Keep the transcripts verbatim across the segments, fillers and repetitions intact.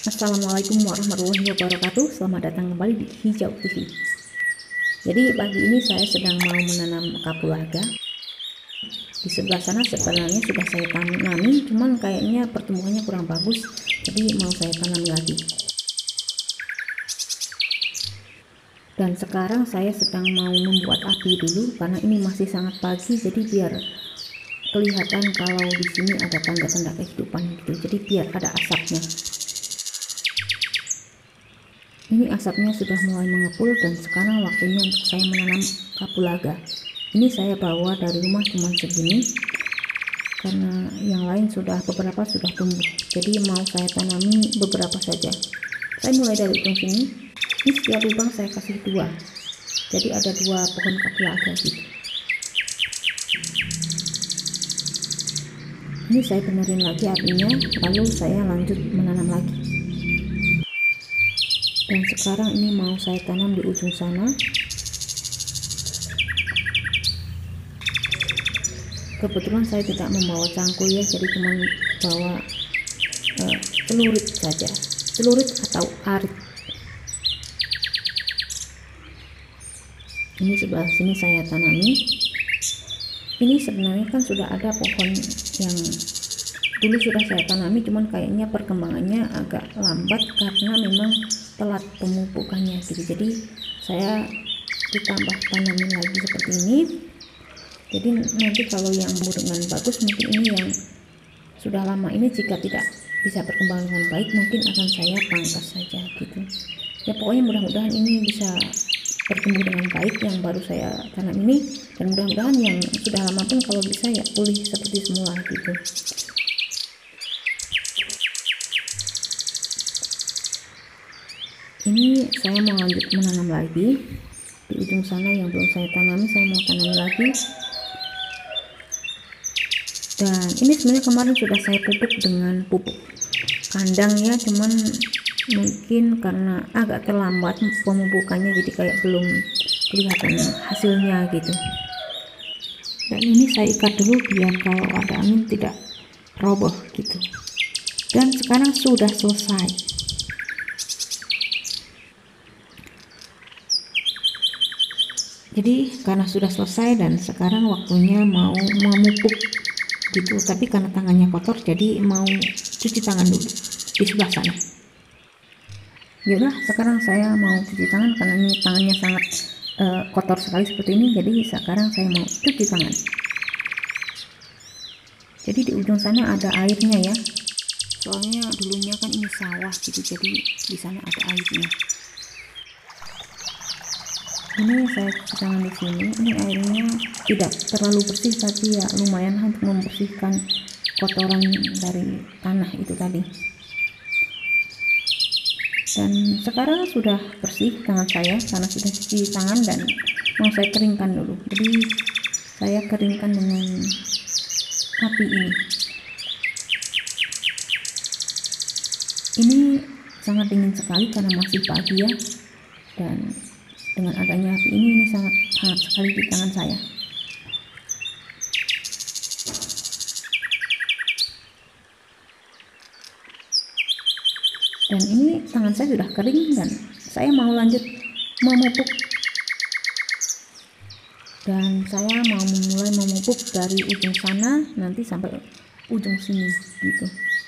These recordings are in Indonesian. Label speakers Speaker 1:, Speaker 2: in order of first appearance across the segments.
Speaker 1: Assalamualaikum warahmatullahi wabarakatuh. Selamat datang kembali di Hijau T V. Jadi pagi ini saya sedang mau menanam kapulaga. Di sebelah sana sebenarnya sudah saya tanami, cuman kayaknya pertumbuhannya kurang bagus, jadi mau saya tanam lagi. Dan sekarang saya sedang mau membuat api dulu karena ini masih sangat pagi, jadi biar kelihatan kalau di sini ada tanda-tanda kehidupan gitu. Jadi biar ada asapnya. Ini asapnya sudah mulai mengepul dan sekarang waktunya untuk saya menanam kapulaga. Ini saya bawa dari rumah cuma segini karena yang lain sudah beberapa sudah tumbuh. Jadi mau saya tanami beberapa saja. Saya mulai dari ujung sini. Ini setiap lubang saya kasih dua. Jadi ada dua pohon kapulaga gitu. Ini saya benerin lagi apinya, lalu saya lanjut menanam lagi. Dan sekarang ini mau saya tanam di ujung sana. Kebetulan saya tidak membawa cangkul ya, jadi cuma bawa uh, celurit saja, celurit atau arit. Ini sebelah sini saya tanami. Ini sebenarnya kan sudah ada pohon yang dulu sudah saya tanami, cuman kayaknya perkembangannya agak lambat karena memang telat pemupukannya gitu. Jadi saya ditambah tanamin lagi seperti ini. Jadi nanti kalau yang tumbuh dengan bagus, mungkin ini yang sudah lama ini jika tidak bisa berkembang dengan baik, mungkin akan saya pangkas saja gitu ya. Pokoknya mudah-mudahan ini bisa bertumbuh dengan baik yang baru saya tanam ini, dan mudah-mudahan yang sudah lama pun kalau bisa ya pulih seperti semula gitu. Ini saya mau lanjut menanam lagi di ujung sana yang belum saya tanami, saya mau tanam lagi. Dan ini sebenarnya kemarin sudah saya pupuk dengan pupuk kandang ya, cuman mungkin karena agak terlambat pemupukannya, jadi kayak belum kelihatan hasilnya gitu. Dan ini saya ikat dulu biar kalau ada angin tidak roboh gitu. Dan sekarang sudah selesai. Jadi karena sudah selesai dan sekarang waktunya mau memupuk gitu, tapi karena tangannya kotor jadi mau cuci tangan dulu di sebelah sana. Yaudah, sekarang saya mau cuci tangan karena ini tangannya sangat uh, kotor sekali seperti ini, jadi sekarang saya mau cuci tangan. Jadi di ujung sana ada airnya ya, soalnya dulunya kan ini sawah gitu, jadi di sana ada airnya. Ini saya cuci tangan di sini. Ini airnya tidak terlalu bersih, tapi ya lumayan untuk membersihkan kotoran dari tanah itu tadi. Dan sekarang sudah bersih tangan saya karena sudah cuci tangan, dan mau saya keringkan dulu. Jadi saya keringkan dengan api ini. Ini sangat dingin sekali karena masih pagi ya, dan dengan adanya api ini ini sangat hangat sekali di tangan saya. Dan ini tangan saya sudah kering dan saya mau lanjut memupuk. Dan saya mau memulai memupuk dari ujung sana nanti sampai ujung sini gitu.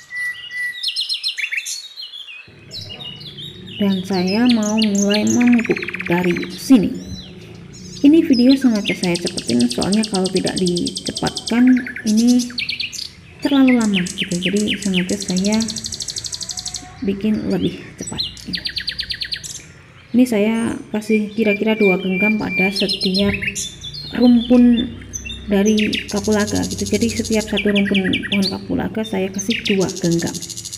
Speaker 1: Dan saya mau mulai memupuk dari sini. Ini video sengaja saya cepetin soalnya kalau tidak dicepatkan ini terlalu lama gitu, jadi sengaja saya bikin lebih cepat gitu. Ini saya kasih kira-kira dua genggam pada setiap rumpun dari kapulaga gitu. Jadi setiap satu rumpun pohon kapulaga saya kasih dua genggam.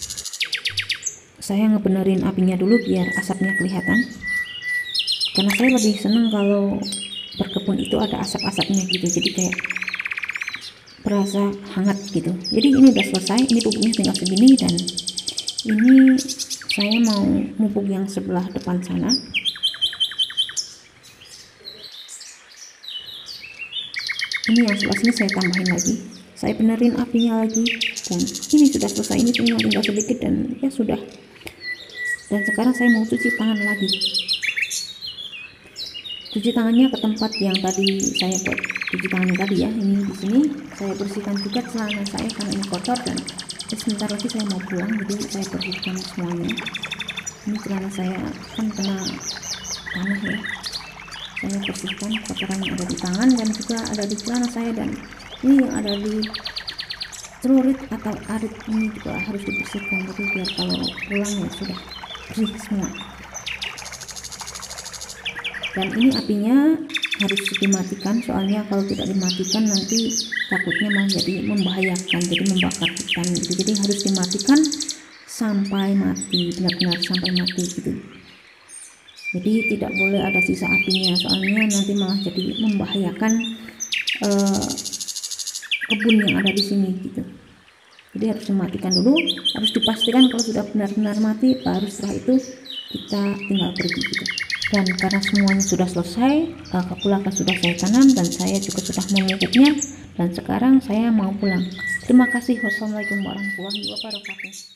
Speaker 1: Saya ngebenerin apinya dulu biar asapnya kelihatan, karena saya lebih senang kalau berkebun itu ada asap-asapnya gitu, jadi kayak berasa hangat gitu. Jadi ini udah selesai, ini pupuknya tinggal segini, dan ini saya mau mupuk yang sebelah depan sana. Ini yang sebelah sini saya tambahin lagi, saya benerin apinya lagi, dan ini sudah selesai. Ini tinggal tinggal sedikit dan ya sudah Dan sekarang saya mau cuci tangan lagi. Cuci tangannya ke tempat yang tadi saya buat cuci tangan tadi ya. Ini di sini saya bersihkan juga celana saya karena ini kotor, dan eh, sebentar lagi saya mau pulang, jadi saya bersihkan semuanya. Ini celana saya kan kena tanah ya, saya bersihkan kotoran yang ada di tangan dan juga ada di celana saya, dan ini yang ada di celurit atau arit ini juga harus dibersihkan, jadi biar kalau pulang ya sudah bersih semua. Dan ini apinya harus dimatikan, soalnya kalau tidak dimatikan nanti takutnya malah jadi membahayakan, jadi membakar hutan gitu. Jadi harus dimatikan sampai mati, benar-benar sampai mati gitu. Jadi tidak boleh ada sisa apinya, soalnya nanti malah jadi membahayakan eh, kebun yang ada di sini gitu. Jadi harus dimatikan dulu, harus dipastikan kalau sudah benar-benar mati, baru setelah itu kita tinggal pergi gitu. Dan karena semuanya sudah selesai, uh, kapulaga sudah saya tanam dan saya juga sudah memupuknya, dan sekarang saya mau pulang. Terima kasih. Wassalamualaikum warahmatullahi wabarakatuh.